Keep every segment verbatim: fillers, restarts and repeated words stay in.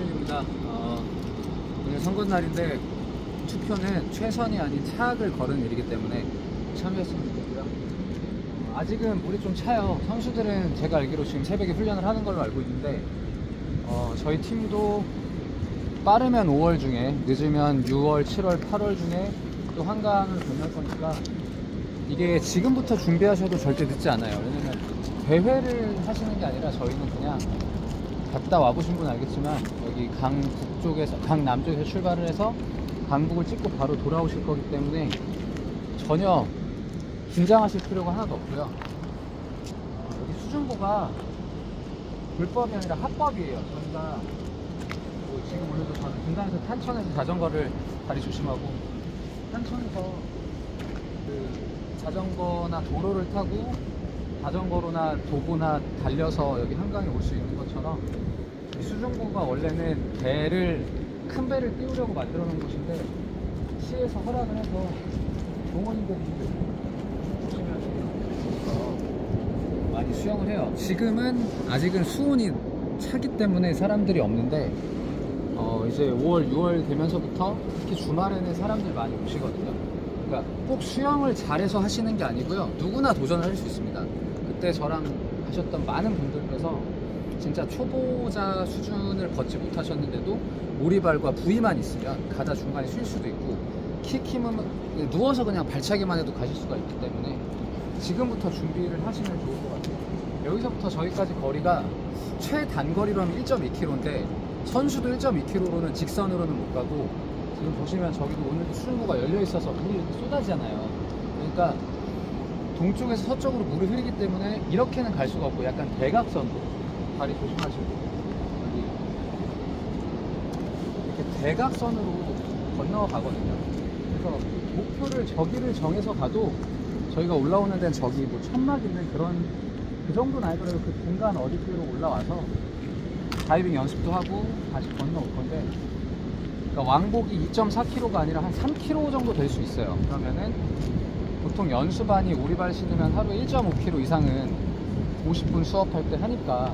이동입니다. 어, 오늘 선거 날인데 투표는 최선이 아닌 차악을 걸은 일이기 때문에 참여했으면 좋겠고요. 어, 아직은 물이 좀 차요. 선수들은 제가 알기로 지금 새벽에 훈련을 하는 걸로 알고 있는데 어, 저희 팀도 빠르면 오월 중에 늦으면 유월, 칠월, 팔월 중에 또 한강을 건널 거니까 이게 지금부터 준비하셔도 절대 늦지 않아요. 왜냐면 대회를 하시는 게 아니라 저희는 그냥 갔다 와보신 분 알겠지만 여기 강 북쪽에서 강 남쪽에서 출발을 해서 강북을 찍고 바로 돌아오실 거기 때문에 전혀 긴장하실 필요가 하나도 없고요. 어, 여기 수중보가 불법이 아니라 합법이에요. 저희가 뭐 지금 오늘도 저는 분당에서 탄천에서 자전거를 다리 조심하고 탄천에서 그 자전거나 도로를 타고 자전거로나 도보나 달려서 여기 한강에 올 수 있는 것처럼 이 수중보가 원래는 배를 큰 배를 띄우려고 만들어 놓은 곳인데 시에서 허락을 해서 동호인들이 보시면 많이 수영을 해요. 지금은 아직은 수온이 차기 때문에 사람들이 없는데 어 이제 오월, 유월 되면서부터 특히 주말에는 사람들 많이 오시거든요. 그러니까 꼭 수영을 잘해서 하시는 게 아니고요. 누구나 도전을 할 수 있습니다. 그때 저랑 하셨던 많은 분들께서 진짜 초보자 수준을 걷지 못하셨는데도 오리발과 부위만 있으면 가다 중간에 쉴 수도 있고 킥 힘은 누워서 그냥 발차기만 해도 가실 수가 있기 때문에 지금부터 준비를 하시면 좋을 것 같아요. 여기서부터 저기까지 거리가 최단거리로는 일 점 이 킬로미터인데 선수도 일 점 이 킬로미터로는 직선으로는 못 가고 지금 보시면 저기도 오늘도 수중보가 열려 있어서 물이 이렇게 쏟아지잖아요. 그러니까 동쪽에서 서쪽으로 물이 흐르기 때문에 이렇게는 갈 수가 없고 약간 대각선으로 다리 조심하시고 여기 이렇게 대각선으로 건너 가거든요. 그래서 목표를 저기를 정해서 가도 저희가 올라오는 데는 저기 뭐 천막 있는 그런 그 정도는 아니더라도 그 중간 어디로 올라와서 다이빙 연습도 하고 다시 건너올 건데 그러니까 왕복이 이 점 사 킬로미터가 아니라 한 삼 킬로미터 정도 될 수 있어요. 그러면은 보통 연수반이 오리발 신으면 하루에 일 점 오 킬로미터 이상은 오십 분 수업할 때 하니까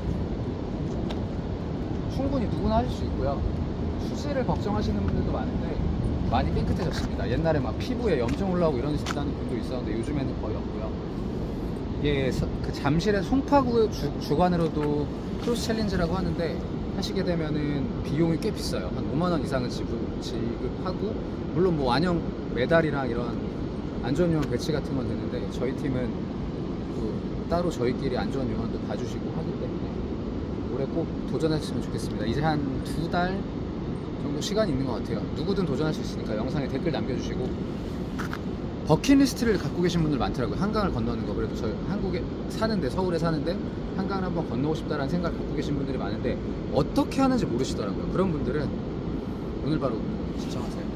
충분히 누구나 하실 수 있고요. 수질을 걱정하시는 분들도 많은데 많이 깨끗해졌습니다. 옛날에 막 피부에 염증 올라오고 이런 다는 분도 있었는데 요즘에는 거의 없고요. 이게 그 잠실의 송파구 주, 주관으로도 크로스 챌린지라고 하는데 하시게 되면은 비용이 꽤 비싸요. 한 오만 원 이상은 지급, 지급하고 물론 뭐 완형 메달이랑 이런 안전요원 배치 같은 건 되는데 저희 팀은 그 따로 저희끼리 안전요원도 봐주시고 하기 때문에 올해 꼭 도전하셨으면 좋겠습니다. 이제 한 두 달 정도 시간이 있는 것 같아요. 누구든 도전할 수 있으니까 영상에 댓글 남겨주시고 버킷리스트를 갖고 계신 분들 많더라고요. 한강을 건너는 거. 그래도 저희 한국에 사는데 서울에 사는데 한강을 한번 건너고 싶다라는 생각을 갖고 계신 분들이 많은데 어떻게 하는지 모르시더라고요. 그런 분들은 오늘 바로 신청하세요.